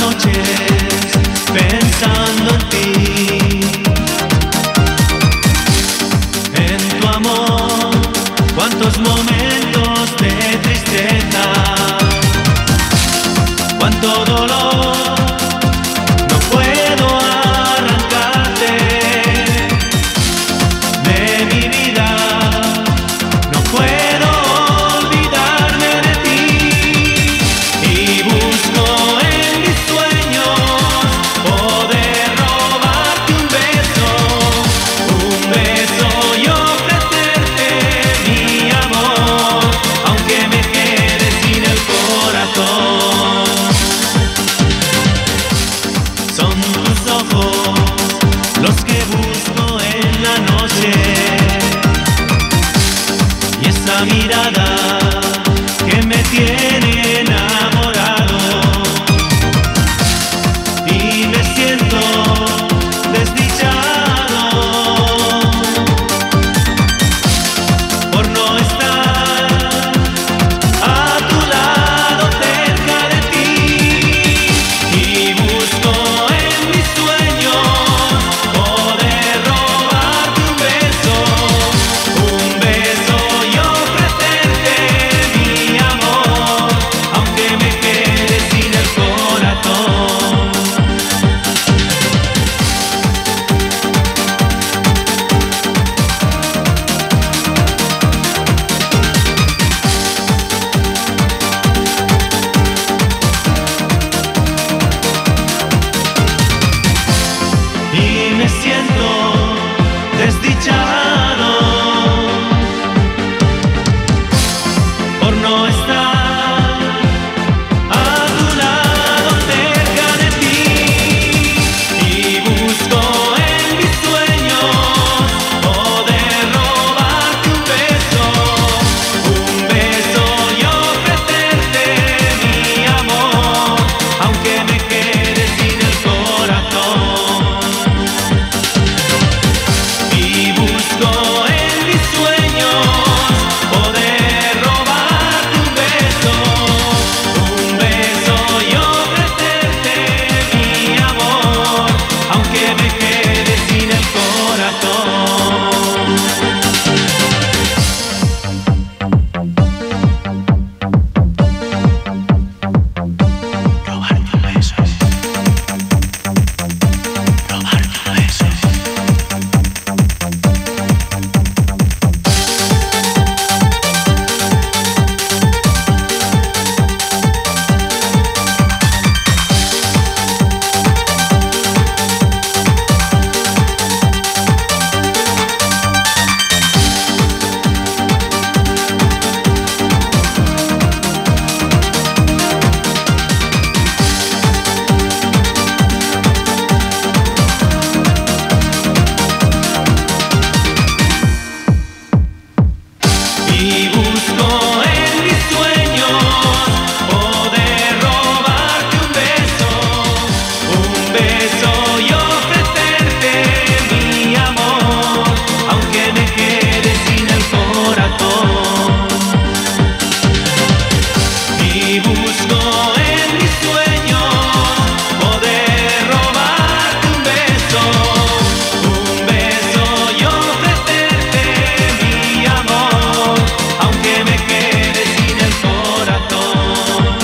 noches pensando en ti, en tu amor, cuántos momentos de tristeza, cuánto dolor, no puedo arrancarte de mi vida, no puedo olvidarme de ti, y busco en mis sueños poder robarte un beso y ofrecerte mi amor, aunque me quede sin el corazón. Son tus ojos los que busco en la noche, y esa mirada que me tiene enamorado, y me siento desdichado por no estar a tu lado cerca de ti, y busco en mis sueños poder robarte un beso y ofrecerte mi amor, aunque me quede sin el corazón. Y me siento desdichado por no estar a tu lado cerca de ti, y busco en mis sueños poder robarte un beso y ofrecerte mi amor, aunque me quede sin el corazón. Y busco en mis sueños poder robarte un beso y ofrecerte mi amor, aunque me quede sin el corazón. Robarte un beso, robarte un beso. Y busco en mis sueños poder robarte un beso y ofrecerte mi amor, aunque me quede sin el corazón. Y busco en mis sueños poder robarte un beso y ofrecerte mi amor, aunque me quede sin el corazón.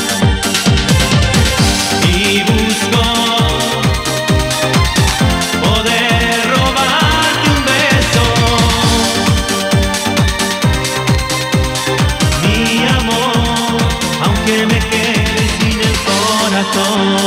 Y busco poder robarte un beso, mi amor, aunque me quede sin el corazón.